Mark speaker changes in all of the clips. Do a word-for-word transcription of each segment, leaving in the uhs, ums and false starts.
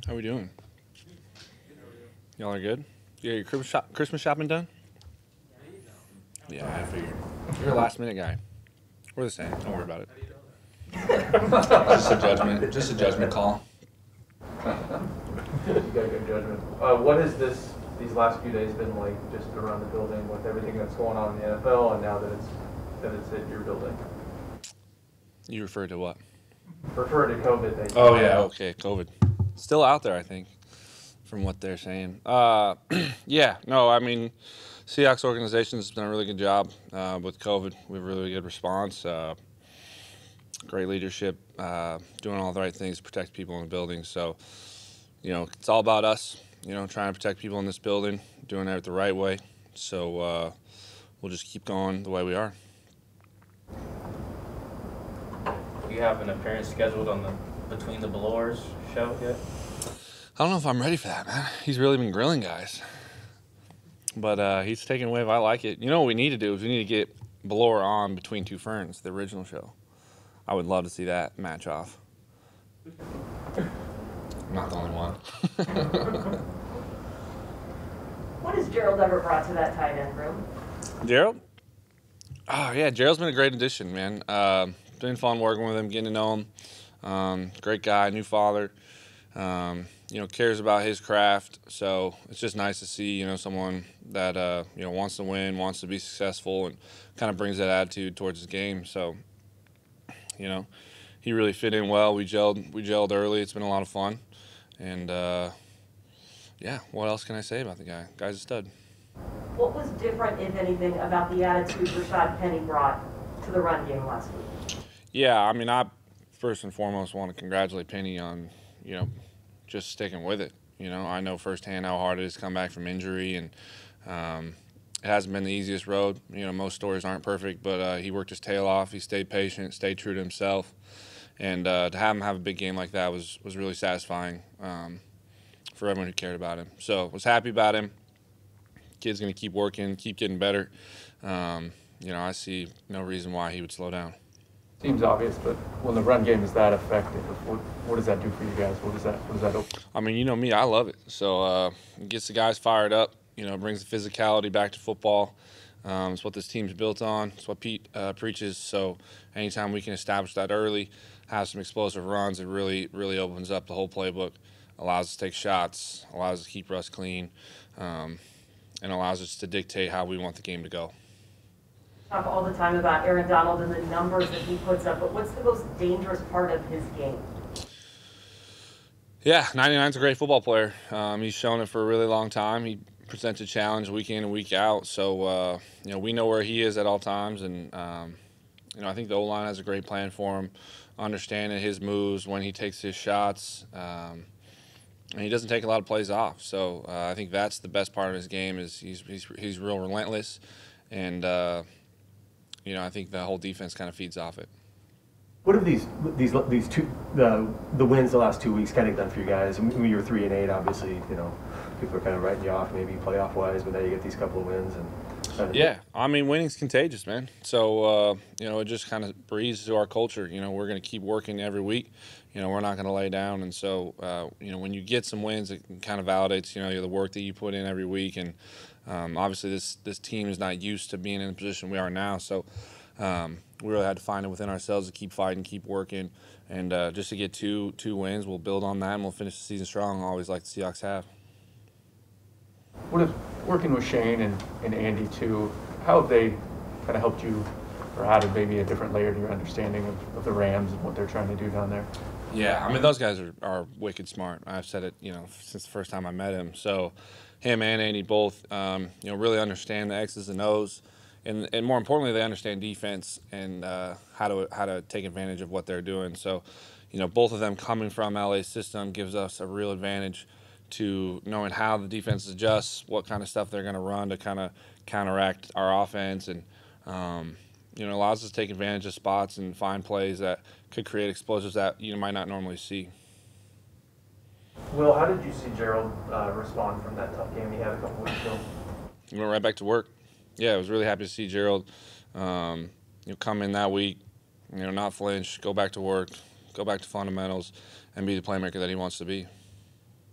Speaker 1: How we doing? Y'all are good? You got your Christmas, shop Christmas shopping done? Yeah, I figured. You're a last minute guy. We're the same. Don't worry about it. Just a judgment. Just a judgment call.
Speaker 2: You got good judgment. Uh, what has this these last few days been like, just around the building, with everything that's going on in the N F L, and now that it's that it's hit your building?
Speaker 1: You referred to what?
Speaker 2: Refer to COVID. That
Speaker 1: oh yeah, okay, COVID. Still out there, I think, from what they're saying. Uh, yeah, no, I mean, Seahawks organization has done a really good job uh, with COVID. We have a really good response. Uh, great leadership, uh, doing all the right things to protect people in the building. So, you know, it's all about us, you know, trying to protect people in this building, doing it the right way. So uh, we'll just keep going the way we are.
Speaker 3: Do you have an appearance scheduled on the Between the Blowers show yet?
Speaker 1: I don't know if I'm ready for that, man. He's really been grilling guys. But uh, he's taking a wave. I like it. You know what we need to do is we need to get Blower on Between Two Ferns, the original show. I would love to see that match off. I'm not the only one.
Speaker 4: What has Gerald Everett brought to that tight end room?
Speaker 1: Gerald? Oh, yeah, Gerald's been a great addition, man. Uh, been fun working with him, getting to know him. Um, great guy, new father. Um, you know, cares about his craft. So it's just nice to see, you know, someone that, uh, you know, wants to win, wants to be successful, and kind of brings that attitude towards his game. So, you know, he really fit in well. We gelled, we gelled early. It's been a lot of fun. And, uh, yeah, what else can I say about the guy? Guy's a stud.
Speaker 4: What was different, if anything, about the attitude Rashaad Penny brought to the run game last week?
Speaker 1: Yeah, I mean, I first and foremost want to congratulate Penny on, you know, just sticking with it. You know, I know firsthand how hard it is to come back from injury, and um, it hasn't been the easiest road. You know, most stories aren't perfect, but uh, he worked his tail off. He stayed patient, stayed true to himself, and uh, to have him have a big game like that was was really satisfying um, for everyone who cared about him. So was happy about him. Kid's going to keep working, keep getting better. Um, you know, I see no reason why he would slow down.
Speaker 2: Seems obvious, but when the run game is that effective, what, what does that do for you guys? What does that what does that open?
Speaker 1: I mean, you know me, I love it. So uh, it gets the guys fired up. You know, brings the physicality back to football. Um, it's what this team's built on. It's what Pete uh, preaches. So anytime we can establish that early, have some explosive runs, it really, really opens up the whole playbook. Allows us to take shots, allows us to keep Russ clean, um, and allows us to dictate how we want the game to go.
Speaker 4: Talk all the time about Aaron Donald and the numbers that he puts up, but what's the most dangerous part of his game?
Speaker 1: Yeah, ninety-nine's a great football player. Um, he's shown it for a really long time. He presents a challenge week in and week out. So, uh, you know, we know where he is at all times. And, um, you know, I think the O-line has a great plan for him, understanding his moves, when he takes his shots. Um, and he doesn't take a lot of plays off. So uh, I think that's the best part of his game is he's, he's, he's real relentless. And, uh, you know, I think the whole defense kind of feeds off it.
Speaker 5: What have these these these two the the wins the last two weeks kind of done for you guys? I mean, you were three and eight, obviously. You know, people are kind of writing you off, maybe playoff wise, but now you get these couple of wins and.
Speaker 1: Yeah, I mean, winning's contagious, man. So uh, you know, it just kind of breathes to our culture. You know, we're going to keep working every week. You know, we're not going to lay down, and so uh, you know, when you get some wins, it kind of validates you know the work that you put in every week. And um, obviously, this this team is not used to being in the position we are now, so. Um, we really had to find it within ourselves to keep fighting, keep working, and uh, just to get two two wins, we'll build on that and we'll finish the season strong, always like the Seahawks have.
Speaker 2: What is working with Shane and, and Andy too? How have they kind of helped you, or added maybe a different layer to your understanding of, of the Rams and what they're trying to do down there?
Speaker 1: Yeah, I mean those guys are, are wicked smart. I've said it, you know, since the first time I met him. So him and Andy both, um, you know, really understand the X's and O's. And, and more importantly, they understand defense and uh, how to how to take advantage of what they're doing. So, you know, both of them coming from L A's system gives us a real advantage to knowing how the defense adjusts, what kind of stuff they're going to run to kind of counteract our offense, and um, you know, allows us to take advantage of spots and find plays that could create explosives that you might not normally see.
Speaker 2: Will, how did you see Gerald uh, respond from that tough game he had a couple weeks ago?
Speaker 1: He went right back to work. Yeah, I was really happy to see Gerald, um, you know, come in that week, you know, not flinch, go back to work, go back to fundamentals, and be the playmaker that he wants to be.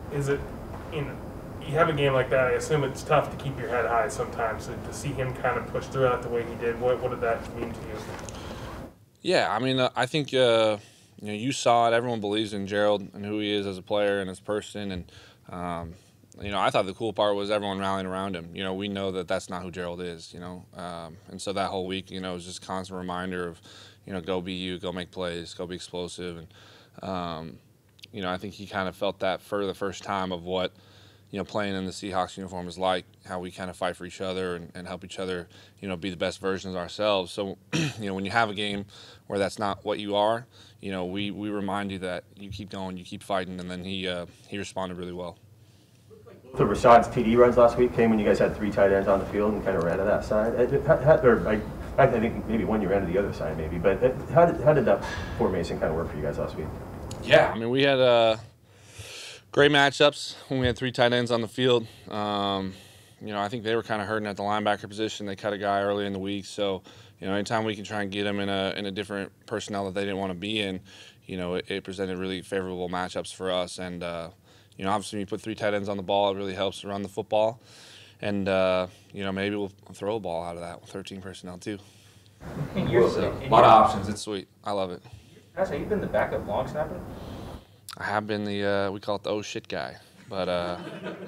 Speaker 6: is it, you know, you have a game like that, I assume it's tough to keep your head high sometimes. To see him kind of push through it the way he did, what, what did that mean to you?
Speaker 1: Yeah, I mean, uh, I think uh, you know, you saw it. Everyone believes in Gerald and who he is as a player and as a person. And um, you know, I thought the cool part was everyone rallying around him. You know, we know that that's not who Gerald is. You know, um, and so that whole week, you know, was just a constant reminder of, you know, go be you, go make plays, go be explosive. And um, you know, I think he kind of felt that for the first time of what, you know, playing in the Seahawks uniform is like, how we kind of fight for each other and, and help each other, you know, be the best versions of ourselves. So, you know, when you have a game where that's not what you are, you know, we, we remind you that you keep going, you keep fighting, and then he uh, he responded really well.
Speaker 5: So Rashaad's T D runs last week came when you guys had three tight ends on the field and kind of ran to that side. Or I, I think maybe one you ran to the other side maybe, but how did, how did that formation kind of work for you guys last week?
Speaker 1: Yeah, I mean, we had uh, great matchups when we had three tight ends on the field. Um, you know, I think they were kind of hurting at the linebacker position. They cut a guy early in the week, so you know, anytime we can try and get them in a in a different personnel that they didn't want to be in, you know, it, it presented really favorable matchups for us. And uh, you know, obviously, when you put three tight ends on the ball, it really helps to run the football. And uh, you know, maybe we'll throw a ball out of that with thirteen personnel too.
Speaker 3: You're
Speaker 1: So, a lot of options. It's sweet. I love it.
Speaker 3: Have you been the backup long snapper?
Speaker 1: I have been the, uh, we call it the oh shit guy. But, uh,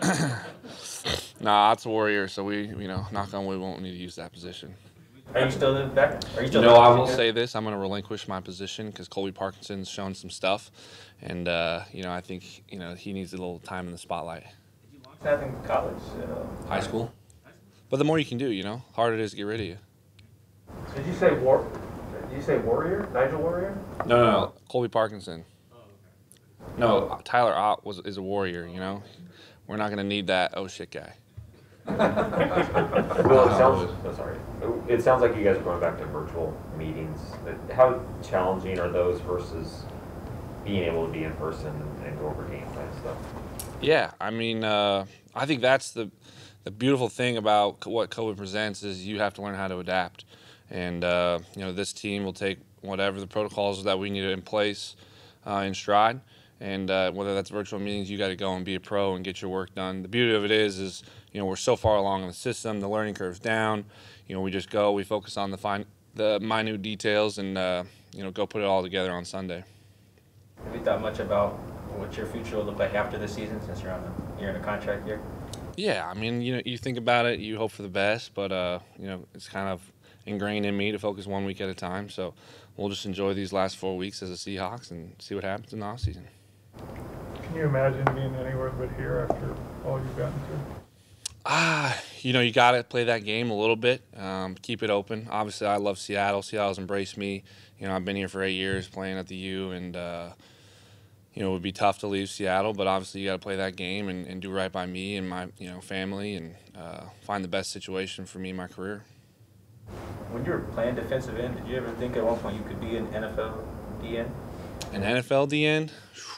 Speaker 1: nah, it's a warrior, so we, you know, knock on wood, won't need to use that position.
Speaker 3: Are you still the backup? Are you still
Speaker 1: You know, I will say this, I'm going to relinquish my position because Colby Parkinson's shown some stuff. And, uh, you know, I think, you know, he needs a little time in the spotlight.
Speaker 3: Did you long snap in college? Uh,
Speaker 1: High school. But the more you can do, you know, harder it is to get rid of you.
Speaker 2: Did you say war? Did you say Warrior? Nigel Warrior?
Speaker 1: No, no, no. Colby Parkinson. No, Tyler Ott was is a warrior. You know, we're not going to need that oh shit guy.
Speaker 7: Well, it sounds. Oh, sorry. It sounds like you guys are going back to virtual meetings. How challenging are those versus being able to be in person and go over game plan stuff?
Speaker 1: Yeah, I mean, uh, I think that's the the beautiful thing about what COVID presents is you have to learn how to adapt. And, uh, you know, this team will take whatever the protocols that we need in place uh, in stride. And uh, whether that's virtual meetings, you got to go and be a pro and get your work done. The beauty of it is, is, you know, we're so far along in the system, the learning curve's down. You know, we just go, we focus on the fine, the minute details and, uh, you know, go put it all together on Sunday.
Speaker 3: Have you thought much about what your future will look like after this season since you're on a, you're in a contract year? Yeah, I mean, you know, you think about it, you hope for the best, but, uh, you know, it's kind of ingrained in me to focus one week at a time. So we'll just enjoy these last four weeks as a Seahawks and see what happens in the offseason.
Speaker 6: Can you imagine being anywhere but here after all you've gotten through?
Speaker 1: Ah, you know, you got to play that game a little bit, um, keep it open. Obviously, I love Seattle. Seattle's embraced me. You know, I've been here for eight years playing at the U, and, uh, you know, it would be tough to leave Seattle, but obviously you got to play that game and, and do right by me and my, you know, family and uh, find the best situation for me in my career.
Speaker 3: When you were playing defensive end, did you ever think at one point you could be an N F L D N?
Speaker 1: An N F L D N?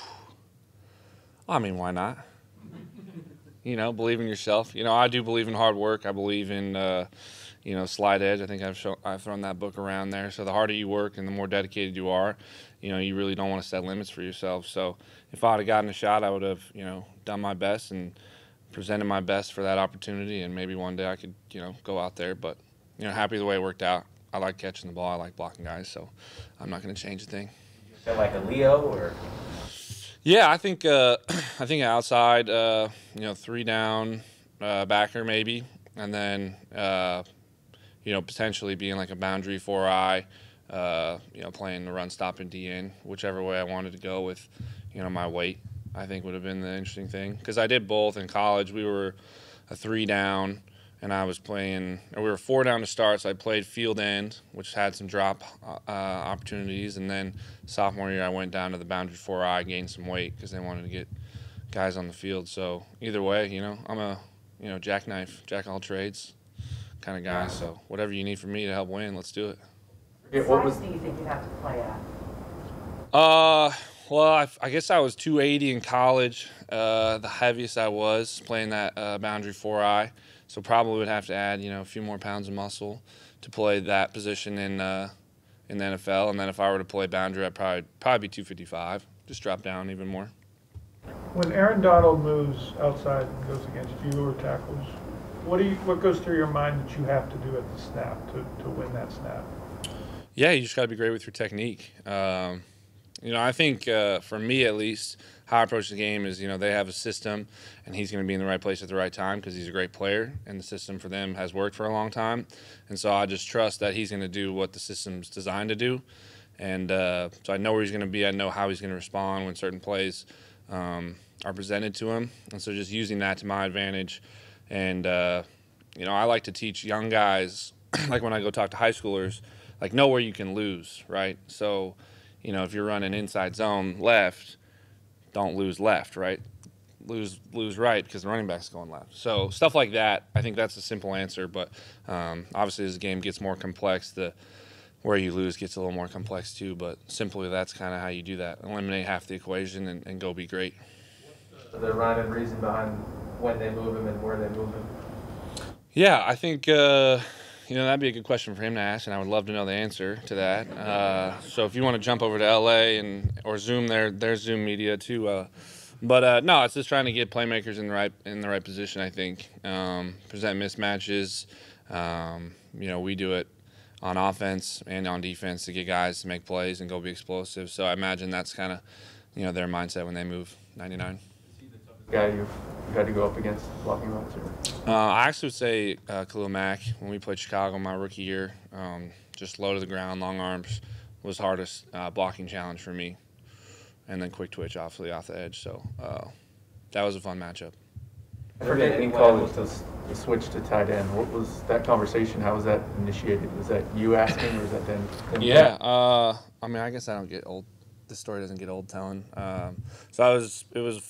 Speaker 1: I mean, why not? You know, believe in yourself. You know, I do believe in hard work. I believe in, uh, you know, slide edge. I think I've shown, I've thrown that book around there. So the harder you work and the more dedicated you are, you know, you really don't want to set limits for yourself. So if I would have gotten a shot, I would have, you know, done my best and presented my best for that opportunity. And maybe one day I could, you know, go out there. But, you know, happy the way it worked out. I like catching the ball. I like blocking guys. So I'm not going to change a thing.
Speaker 3: Is that like a Leo or?
Speaker 1: Yeah, I think uh, I think outside, uh, you know, three down uh, backer maybe, and then uh, you know, potentially being like a boundary four eye, uh, you know, playing the run stop and D N, whichever way I wanted to go with, you know, my weight. I think would have been the interesting thing because I did both in college. We were a three down, and I was playing. Or we were four down to start, so I played field end, which had some drop uh, opportunities, and then sophomore year I went down to the boundary four eye, gained some weight because they wanted to get guys on the field. So either way, you know, I'm a you know jackknife, jack of all trades kind of guy. So whatever you need from me to help win, let's do it.
Speaker 4: Yeah, what size do you think you have to play at?
Speaker 1: Uh, well, I, I guess I was two eighty in college. Uh, the heaviest I was playing that uh, boundary four eye. So probably would have to add, you know, a few more pounds of muscle to play that position in uh, in the N F L. And then if I were to play boundary, I'd probably probably be two fifty-five. Just drop down even more.
Speaker 8: When Aaron Donald moves outside and goes against you or tackles, what do you what goes through your mind that you have to do at the snap to, to win that snap?
Speaker 1: Yeah, you just got to be great with your technique. Um, you know, I think uh, for me at least, how I approach the game is, you know, they have a system, and he's going to be in the right place at the right time because he's a great player, and the system for them has worked for a long time. And so I just trust that he's going to do what the system's designed to do. And uh, so I know where he's going to be. I know how he's going to respond when certain plays um, are presented to him. And so just using that to my advantage. And, uh, you know, I like to teach young guys, like when I go talk to high schoolers, like know where you can lose, right? So, you know, if you're running inside zone left, don't lose left, right? Lose lose right because the running back's going left. So stuff like that, I think that's a simple answer. But um, obviously as the game gets more complex, the where you lose gets a little more complex too. But simply that's kind of how you do that. Eliminate half the equation and, and go be great.
Speaker 9: The rhyme and reason behind when they move him and where they move him?
Speaker 1: Yeah, I think, uh, you know, that'd be a good question for him to ask, and I would love to know the answer to that. Uh, so if you want to jump over to L A and or Zoom, their their Zoom media too. Uh, but uh, no, it's just trying to get playmakers in the right in the right position. I think um, present mismatches. Um, you know, we do it on offense and on defense to get guys to make plays and go be explosive. So I imagine that's kind of, you know, their mindset when they move ninety-nine.
Speaker 2: Guy you've had to go up against blocking wise?
Speaker 1: Uh, I actually would say uh, Khalil Mack, when we played Chicago my rookie year, um, just low to the ground, long arms, was hardest uh, blocking challenge for me. And then quick twitch, obviously, off the edge. So uh, that was a fun matchup.
Speaker 2: I forget in college the, the switch to tight end. What was that conversation? How was that initiated? Was that you asking or was that then? then
Speaker 1: yeah, uh, I mean, I guess I don't get old. This story doesn't get old telling. Um, so I was, it was,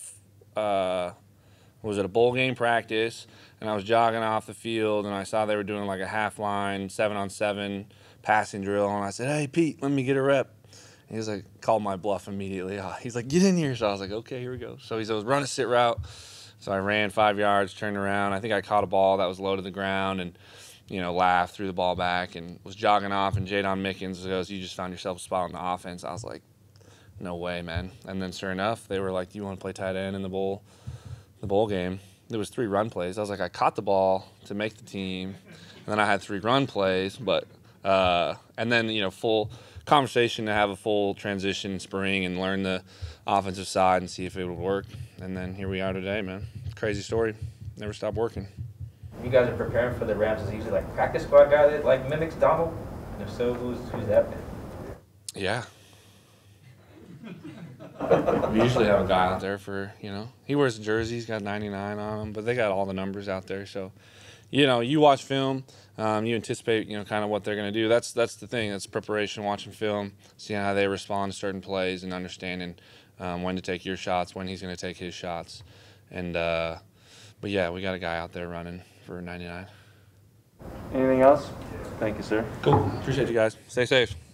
Speaker 1: uh, was at a bowl game practice, and I was jogging off the field, and I saw they were doing like a half line, seven on seven passing drill, and I said, "Hey, Pete, let me get a rep." And he was like, called my bluff immediately. He's like, "Get in here." So I was like, "Okay, here we go." So he said, "Run a sit route." So I ran five yards, turned around. I think I caught a ball that was low to the ground, and you know, laughed, threw the ball back, and was jogging off. And Jadon Mickens goes, "You just found yourself a spot on the offense." I was like, "No way, man." And then sure enough, they were like, "Do you want to play tight end in the bowl?" The bowl game, there was three run plays. I was like, I caught the ball to make the team, and then I had three run plays, but uh, and then you know full conversation to have a full transition in spring and learn the offensive side and see if it would work. And then here we are today, man. Crazy story. Never stopped working.
Speaker 3: You guys are preparing for the Rams. Is he usually like practice squad guy that like mimics Donald? And if so, who's who's that?
Speaker 1: Yeah. We usually have a guy out there for, you know, he wears a jersey, he's got ninety-nine on him, but they got all the numbers out there. So, you know, you watch film, um, you anticipate, you know, kind of what they're going to do. That's that's the thing. That's preparation, watching film, seeing how they respond to certain plays and understanding um, when to take your shots, when he's going to take his shots. And, uh, but yeah, we got a guy out there running for ninety-nine.
Speaker 9: Anything else? Thank you, sir.
Speaker 1: Cool. Appreciate you guys. Stay safe.